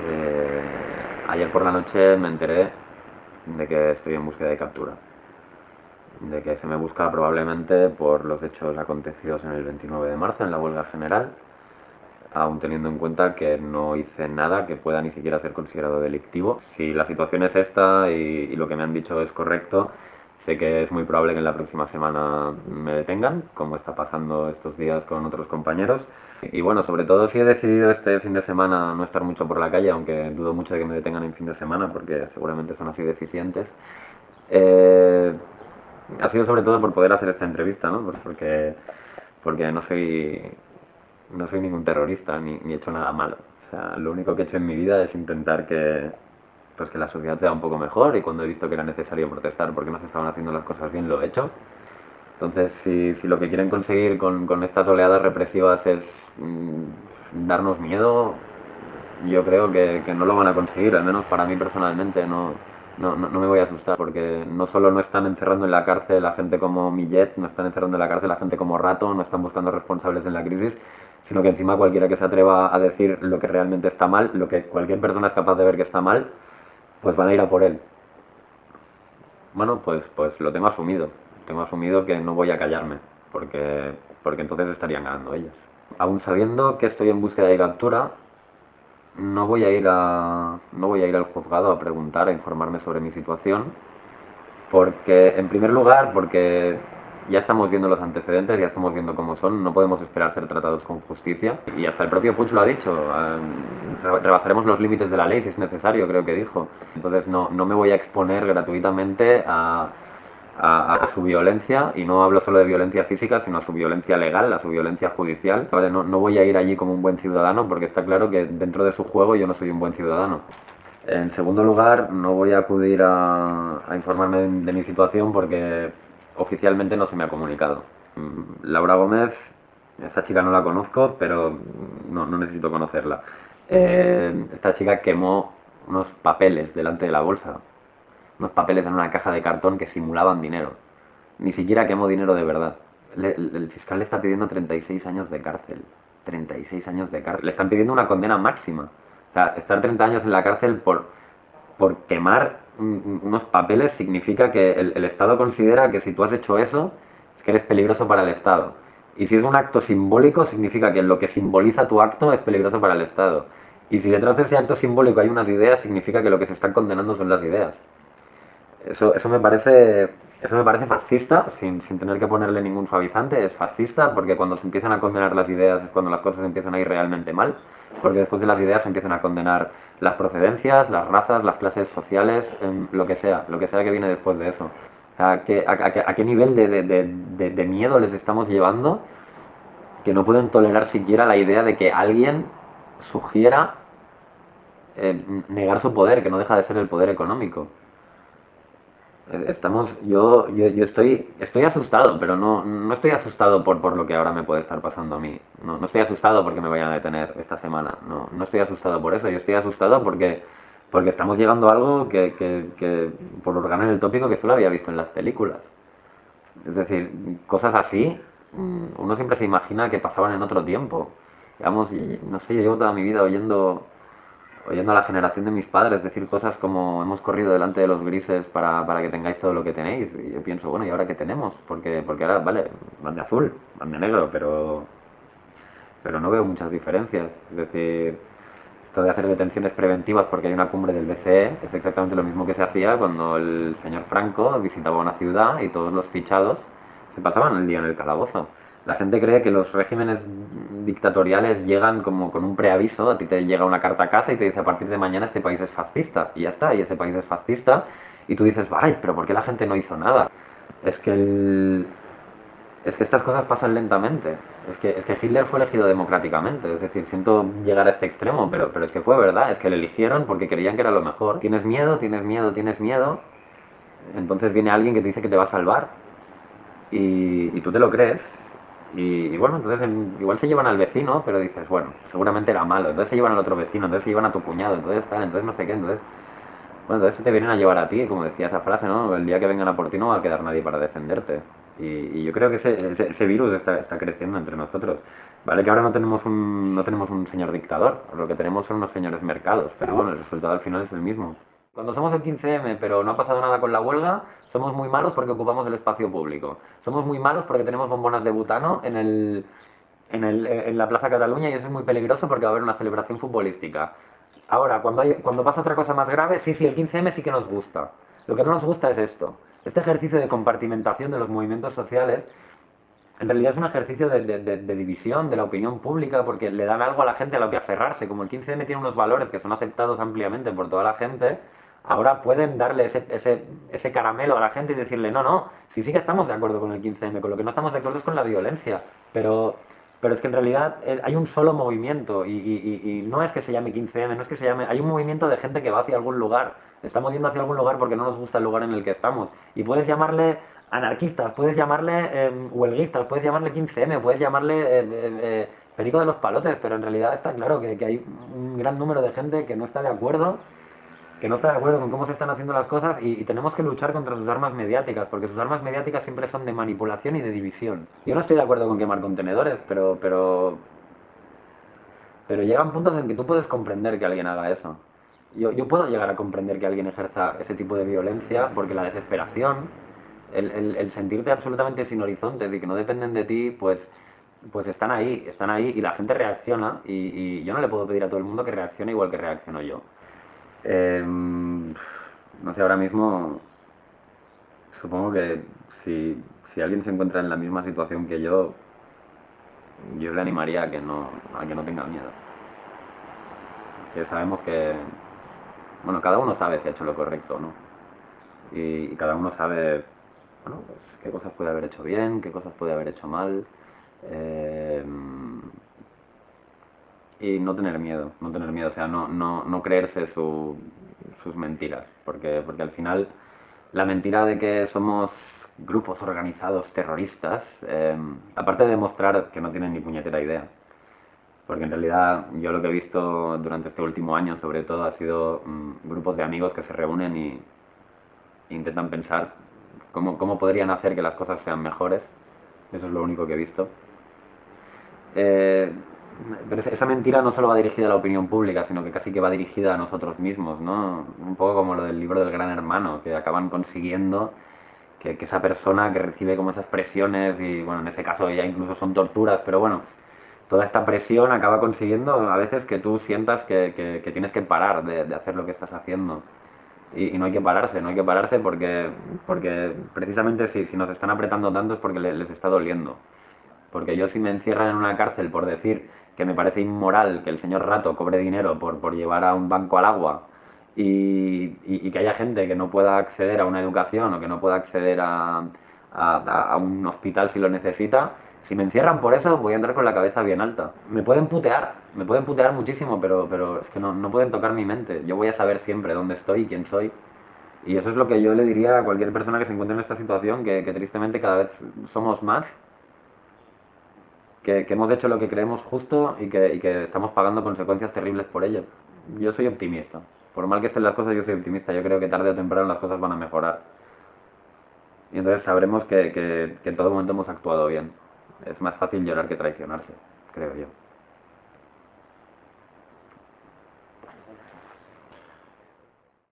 Ayer por la noche me enteré de que estoy en búsqueda de captura, de que se me busca probablemente por los hechos acontecidos en el 29 de marzo en la huelga general, aun teniendo en cuenta que no hice nada que pueda ni siquiera ser considerado delictivo. Si la situación es esta y lo que me han dicho es correcto, sé que es muy probable que en la próxima semana me detengan, como está pasando estos días con otros compañeros. Y bueno, sobre todo si he decidido este fin de semana no estar mucho por la calle, aunque dudo mucho de que me detengan en fin de semana porque seguramente son así deficientes, eh, ha sido sobre todo por poder hacer esta entrevista, ¿no? Porque no soy ningún terrorista ni he hecho nada malo. O sea, lo único que he hecho en mi vida es intentar que la sociedad sea un poco mejor, y cuando he visto que era necesario protestar porque no se estaban haciendo las cosas bien, lo he hecho. Entonces, si lo que quieren conseguir con estas oleadas represivas es darnos miedo, yo creo que no lo van a conseguir, al menos para mí personalmente no me voy a asustar, porque no solo no están encerrando en la cárcel a gente como Millet, no están encerrando en la cárcel a gente como Rato, no están buscando responsables en la crisis, sino que encima cualquiera que se atreva a decir lo que realmente está mal, lo que cualquier persona es capaz de ver que está mal, pues van a ir a por él. Bueno, pues lo tengo asumido. Tengo asumido que no voy a callarme, porque entonces estarían ganando ellos. Aún sabiendo que estoy en búsqueda de captura, no voy a ir al juzgado a preguntar, a informarme sobre mi situación, porque, en primer lugar, porque ya estamos viendo los antecedentes, ya estamos viendo cómo son, no podemos esperar ser tratados con justicia. Y hasta el propio Puig lo ha dicho, rebasaremos los límites de la ley si es necesario, creo que dijo. Entonces no me voy a exponer gratuitamente a su violencia, y no hablo solo de violencia física, sino a su violencia legal, a su violencia judicial. ¿Vale? No voy a ir allí como un buen ciudadano, porque está claro que dentro de su juego yo no soy un buen ciudadano. En segundo lugar, no voy a acudir a informarme de mi situación porque oficialmente no se me ha comunicado. Laura Gómez, esa chica no la conozco, pero no necesito conocerla. Esta chica quemó unos papeles delante de la bolsa, unos papeles en una caja de cartón que simulaban dinero. Ni siquiera quemó dinero de verdad. El fiscal le está pidiendo 36 años de cárcel. 36 años de cárcel. Le están pidiendo una condena máxima. O sea, estar 30 años en la cárcel por quemar unos papeles significa que el Estado considera que si tú has hecho eso, es que eres peligroso para el Estado. Y si es un acto simbólico, significa que lo que simboliza tu acto es peligroso para el Estado. Y si detrás de ese acto simbólico hay unas ideas, significa que lo que se están condenando son las ideas. Eso me parece fascista, sin tener que ponerle ningún suavizante. Es fascista porque cuando se empiezan a condenar las ideas es cuando las cosas empiezan a ir realmente mal, porque después de las ideas se empiezan a condenar las procedencias, las razas, las clases sociales, lo que sea que viene después de eso. O sea, ¿a qué nivel de miedo les estamos llevando, que no pueden tolerar siquiera la idea de que alguien sugiera negar su poder, que no deja de ser el poder económico? Yo estoy asustado, pero no estoy asustado por lo que ahora me puede estar pasando a mí. No estoy asustado porque me vayan a detener esta semana. No estoy asustado por eso. Yo estoy asustado porque estamos llegando a algo que por ordenar el tópico, que solo había visto en las películas. Es decir, cosas así, uno siempre se imagina que pasaban en otro tiempo. Digamos, no sé, yo llevo toda mi vida oyendo a la generación de mis padres decir cosas como hemos corrido delante de los grises para que tengáis todo lo que tenéis. Y yo pienso, bueno, ¿y ahora qué tenemos? Porque ahora, vale, van de azul, van de negro, pero no veo muchas diferencias. Es decir, esto de hacer detenciones preventivas porque hay una cumbre del BCE es exactamente lo mismo que se hacía cuando el señor Franco visitaba una ciudad y todos los fichados se pasaban el día en el calabozo. La gente cree que los regímenes dictatoriales llegan como con un preaviso. A ti te llega una carta a casa y te dice, a partir de mañana este país es fascista, y ya está, y ese país es fascista, y tú dices, ay, pero ¿por qué la gente no hizo nada? Es que estas cosas pasan lentamente. Es que Hitler fue elegido democráticamente. Es decir, siento llegar a este extremo, pero es que fue verdad. Es que le eligieron porque creían que era lo mejor. Tienes miedo, tienes miedo, tienes miedo. Entonces viene alguien que te dice que te va a salvar. Y tú te lo crees. Y bueno, entonces igual se llevan al vecino, pero dices, bueno, seguramente era malo. Entonces se llevan al otro vecino, entonces se llevan a tu cuñado, entonces tal, entonces no sé qué. Bueno, entonces te vienen a llevar a ti, como decía esa frase, ¿no? El día que vengan a por ti no va a quedar nadie para defenderte. Y yo creo que ese virus está creciendo entre nosotros. Vale que ahora no tenemos un señor dictador, lo que tenemos son unos señores mercados, pero bueno, el resultado al final es el mismo. Cuando somos el 15M, pero no ha pasado nada con la huelga, somos muy malos porque ocupamos el espacio público. Somos muy malos porque tenemos bombonas de butano en la Plaza Cataluña y eso es muy peligroso porque va a haber una celebración futbolística. Ahora, cuando pasa otra cosa más grave, sí, sí, el 15M sí que nos gusta. Lo que no nos gusta es esto. Este ejercicio de compartimentación de los movimientos sociales en realidad es un ejercicio de división de la opinión pública porque le dan algo a la gente a lo que aferrarse. Como el 15M tiene unos valores que son aceptados ampliamente por toda la gente, ahora pueden darle ese caramelo a la gente y decirle, no, no, sí, sí que estamos de acuerdo con el 15M, con lo que no estamos de acuerdo es con la violencia. Pero es que en realidad hay un solo movimiento y no es que se llame 15M, no es que se llame... Hay un movimiento de gente que va hacia algún lugar. Estamos yendo hacia algún lugar porque no nos gusta el lugar en el que estamos. Y puedes llamarle anarquistas, puedes llamarle huelguistas, puedes llamarle 15M, puedes llamarle perico de los palotes, pero en realidad está claro que hay un gran número de gente que no está de acuerdo, con cómo se están haciendo las cosas y tenemos que luchar contra sus armas mediáticas, porque sus armas mediáticas siempre son de manipulación y de división. Yo no estoy de acuerdo con quemar contenedores, pero llegan puntos en que tú puedes comprender que alguien haga eso. Yo puedo llegar a comprender que alguien ejerza ese tipo de violencia porque la desesperación, el sentirte absolutamente sin horizontes y que no dependen de ti, pues están ahí y la gente reacciona y yo no le puedo pedir a todo el mundo que reaccione igual que reacciono yo. No sé, ahora mismo supongo que si alguien se encuentra en la misma situación que yo le animaría a que no tenga miedo. Que sabemos que, bueno, cada uno sabe si ha hecho lo correcto, ¿no? Y cada uno sabe, bueno, pues qué cosas puede haber hecho bien, qué cosas puede haber hecho mal. eh, y no tener miedo, o sea, no creerse sus mentiras, porque al final la mentira de que somos grupos organizados terroristas, aparte de demostrar que no tienen ni puñetera idea, porque en realidad yo lo que he visto durante este último año sobre todo ha sido grupos de amigos que se reúnen y intentan pensar cómo podrían hacer que las cosas sean mejores. Eso es lo único que he visto. Eh, pero esa mentira no solo va dirigida a la opinión pública, sino que casi que va dirigida a nosotros mismos, ¿no? Un poco como lo del libro del Gran Hermano, que acaban consiguiendo que esa persona que recibe como esas presiones, y bueno, en ese caso ya incluso son torturas, pero bueno, toda esta presión acaba consiguiendo a veces que tú sientas que tienes que parar de hacer lo que estás haciendo. Y no hay que pararse, no hay que pararse porque precisamente si nos están apretando tanto es porque les está doliendo. Porque yo si me encierran en una cárcel por decir que me parece inmoral que el señor Rato cobre dinero por llevar a un banco al agua y que haya gente que no pueda acceder a una educación o que no pueda acceder a un hospital si lo necesita, si me encierran por eso voy a andar con la cabeza bien alta. Me pueden putear muchísimo, pero es que no pueden tocar mi mente. Yo voy a saber siempre dónde estoy y quién soy. Y eso es lo que yo le diría a cualquier persona que se encuentre en esta situación, que tristemente cada vez somos más, que hemos hecho lo que creemos justo y que estamos pagando consecuencias terribles por ello. Yo soy optimista. Por mal que estén las cosas, yo soy optimista. Yo creo que tarde o temprano las cosas van a mejorar. Y entonces sabremos que en todo momento hemos actuado bien. Es más fácil llorar que traicionarse, creo yo.